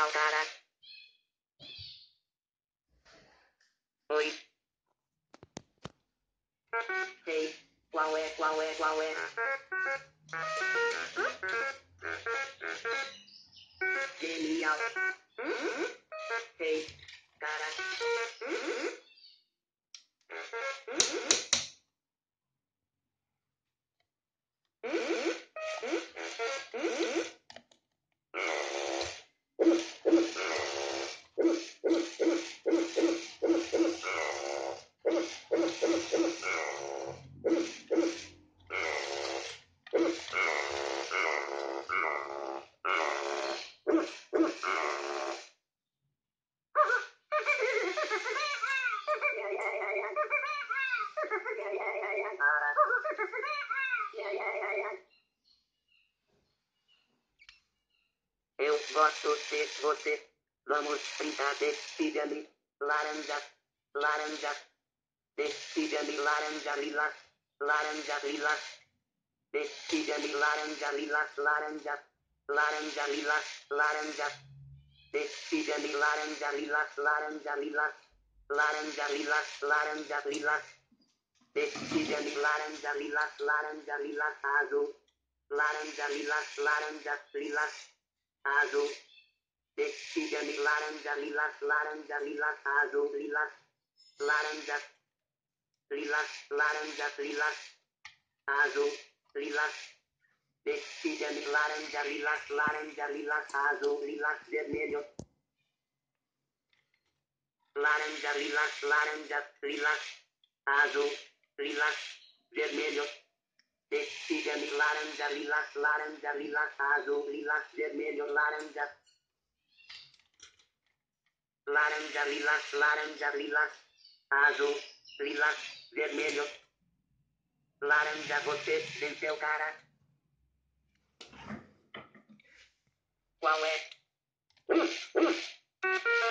qual cara? Oi. Sei. Qual é, qual é, qual é? Genial. Sei. Cara. Eu gosto de você. Vamos brincar, decide-me. Laranja, laranja. Decide-me, laranja, lilás. Laranja, lilás. Decide-me, laranja, lilás, laranja. Laranja, lilás, laranja. Decide-me, laranja, lilás, laranja, lilás. Laranja, lilás, laranja, lilás. Decide-me, laranja, lilás, laranja, lilás, azul. Laranja, lilás, laranja, lilás, azul. Decide-me, laranja, lilás, laranja, lilás, azul, lilás. Laranja, lilás, laranja, lilás, azul, lilás. Decide-me, laranja, lilás, laranja, lilás, azul, lilás, vermelho. Laranja, lilás, laranja, lilás, azul, lilás, vermelho. Decide-me, laranja, lilás, laranja, lilás, azul, lilás, vermelho, laranja. Laranja, lilás, laranja, lilás, azul, lilás, vermelho. Laranja, você venceu, cara. Qual é?